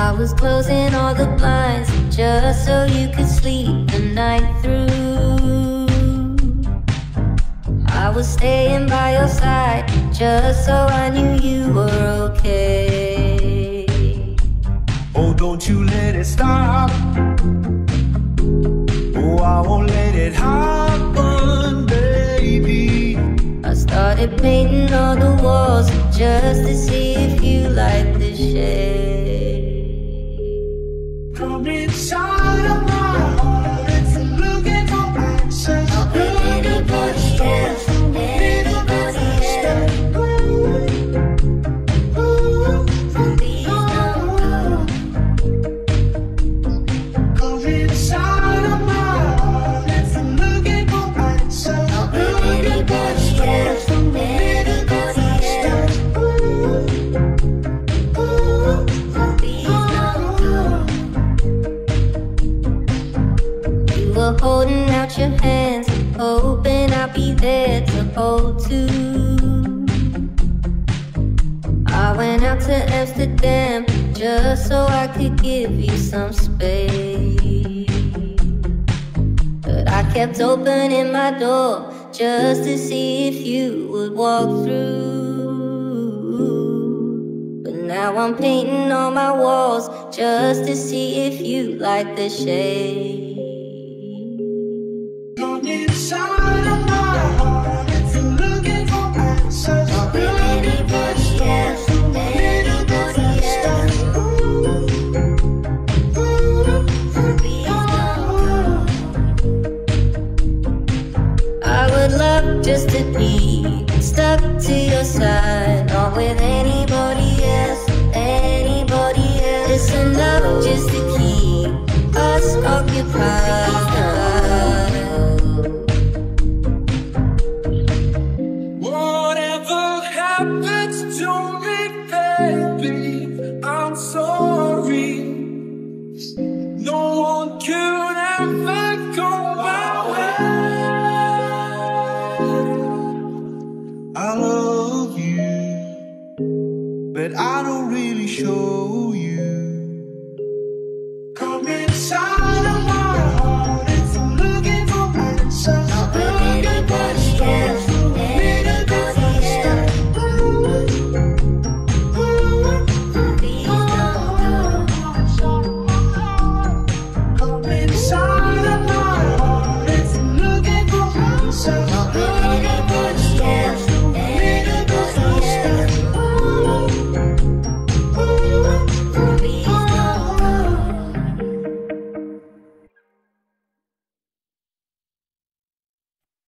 I was closing all the blinds just so you could sleep the night through. I was staying by your side just so I knew you were okay. Oh, don't you let it stop. Oh, I won't let it happen, baby. I started painting all the walls just to see if you like the shade. Come inside of my heart if you're looking for answers. I'll be anybody else, anybody else. Please don't go. Come inside of my heart if you're looking for answers. I'll be anybody else, anybody else. Please don't go. You were holding out your hands, hoping I'd be there to hold too. I went out to Amsterdam just so I could give you some space. But I kept opening my door just to see if you would walk through. But now I'm painting on my walls just to see if you like the shade. Come inside of my heart if you're looking for answers. I'll be anybody else, anybody else. Please don't go. I would love just to be stuck to your side, not with anybody else, anybody else. It's enough just to keep us occupied. Whatever happens to me, baby, I'm sorry. No one could ever go my way. I love you, but I don't really show